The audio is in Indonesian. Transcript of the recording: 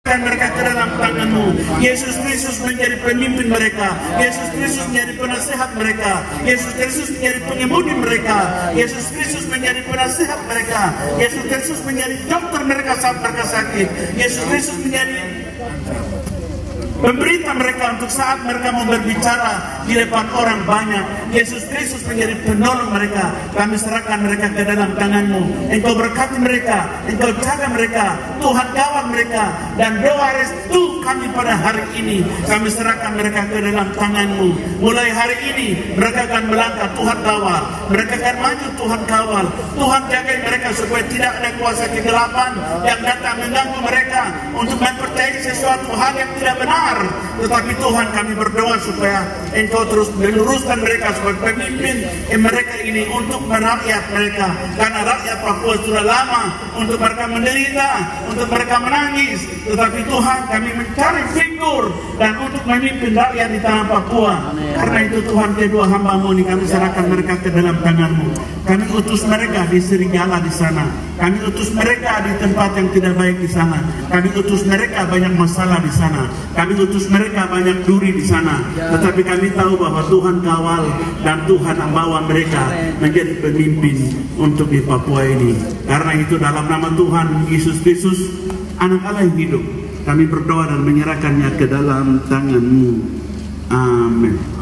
mereka ke dalam tangan-Mu. Yesus Kristus menjadi pemimpin mereka. Yesus Kristus menjadi penasehat mereka. Yesus Kristus menjadi pengemudi mereka. Yesus Kristus menjadi penasehat mereka. Yesus Kristus menjadi dokter mereka saat mereka sakit. Yesus Kristus menjadi pemberita mereka untuk saat mereka mau berbicara di depan orang banyak. Yesus Kristus menjadi penolong mereka. Kami serahkan mereka ke dalam tangan-Mu. Engkau berkati mereka, Engkau jaga mereka, Tuhan kawal mereka. Dan doa restu kami pada hari ini, kami serahkan mereka ke dalam tangan-Mu. Mulai hari ini mereka akan melangkah, Tuhan kawal. Mereka akan maju, Tuhan kawal. Tuhan jaga mereka supaya tidak ada kuasa kegelapan yang datang mengganggu mereka untuk mempercayai sesuatu hal yang tidak benar. Tetapi Tuhan, kami berdoa supaya Engkau terus meluruskan mereka sebagai pemimpin mereka ini untuk merakyat mereka. Karena rakyat Papua sudah lama untuk mereka menderita, untuk mereka menangis. Tetapi Tuhan, kami mencari figur dan untuk memimpin rakyat di tanah Papua. Karena itu Tuhan, kedua hamba-Mu ini kami serahkan mereka ke dalam tangan-Mu. Kami utus mereka di Serigala di sana. Kami utus mereka di tempat yang tidak baik di sana. Kami utus mereka banyak masalah di sana. Kami utus mereka banyak duri di sana. Tetapi kami tahu bahwa Tuhan kawal dan Tuhan membawa mereka menjadi pemimpin untuk di Papua ini. Karena itu dalam nama Tuhan Yesus Kristus, Anak Allah yang hidup, kami berdoa dan menyerahkannya ke dalam tangan-Mu. Amin.